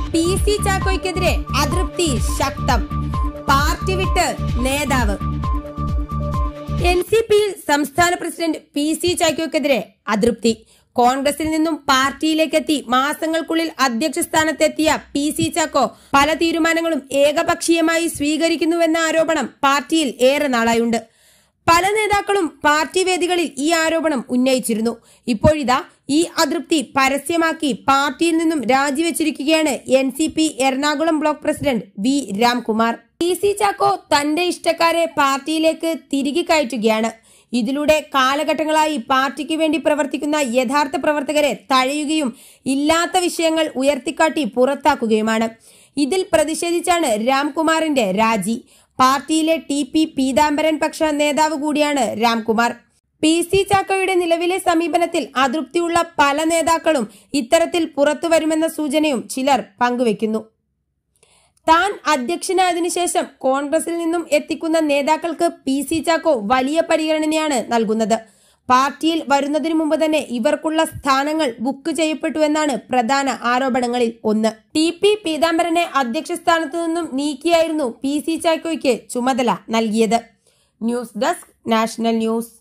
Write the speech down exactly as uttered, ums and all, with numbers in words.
P C ചാക്കോയ്ക്കെതിരെ അതൃപ്തി ശക്തം. Party വിട്ട് നേതാവ്. എൻ സി പിയിൽ സംസ്ഥാന പ്രസിഡന്റ് പി സി ചാക്കോയ്ക്കെതിരെ അതൃപ്തി. കോൺഗ്രസിൽ നിന്നും പാർട്ടിയിലേക്കെത്തി മാസങ്ങൾക്കുള്ളിൽ അധ്യക്ഷ സ്ഥാനത്തെത്തിയ പി സി ചാക്കോ പല തീരുമാനങ്ങളും ഏകപക്ഷീയമായി സ്വീകരിക്കുന്നുവെന്ന ആരോപണം പാർട്ടിയിൽ ഏറെ നാളായുണ്ട്. പല നേതാക്കളും പാർട്ടി വേദികളിൽ ഈ ആരോപണം ഉന്നയിച്ചിരുന്നു. ഇപ്പോഴിതാ ഈ അതൃപ്തി പരസ്യമാക്കി പാർട്ടിയിൽ നിന്നും രാജിവെച്ചിരിക്കുകയാണ് N C P Ernakulam block president V Ramkumar. P C Chacko തന്റെ ഇഷ്ടക്കാരെ പാർട്ടിയിലേക്ക് തിരികെ കയറ്റുകയാണ്. ഇതിലൂടെ കാലഘട്ടങ്ങളായി പാർട്ടിക്ക് വേണ്ടി പ്രവർത്തിക്കുന്ന യഥാർത്ഥ പ്രവർത്തകരെ തഴയുകയും ഇല്ലാത്ത വിഷയങ്ങൾ ഉയർത്തിക്കാട്ടി പുറത്താക്കുകയുമാണ്. ഇതിൽ പ്രതിഷേധിച്ചാണ് രാംകുമാറിന്റെ രാജി. പാർട്ടിയിലെ ടി പി പീതാംബരൻ പക്ഷ നേതാവ് കൂടിയാണ് രാംകുമാർ. പി സി ചാക്കോയുടെ നിലവിലെ സമീപനത്തിൽ അതൃപ്തിയുള്ള പല നേതാക്കളും ഇത്തരത്തിൽ പുറത്തു വരുമെന്ന സൂചനയും ചിലർ പങ്കുവെക്കുന്നു. താൻ അധ്യക്ഷനായതിനു ശേഷം കോൺഗ്രസിൽ നിന്നും എത്തിക്കുന്ന നേതാക്കൾക്ക് പി സി ചാക്കോ വലിയ പരിഗണനയാണ് നൽകുന്നത്. പാർട്ടിയിൽ വരുന്നതിനു മുമ്പ് തന്നെ ഇവർക്കുള്ള സ്ഥാനങ്ങൾ ബുക്ക് ചെയ്യപ്പെട്ടു എന്നാണ് പ്രധാന ആരോപണങ്ങളിൽ ഒന്ന്. ടി പി പീതാംബരനെ അധ്യക്ഷ സ്ഥാനത്തു നിന്നും നീക്കിയായിരുന്നു പി സി ചാക്കോയ്ക്ക് ചുമതല നൽകിയത്. News desk, national news.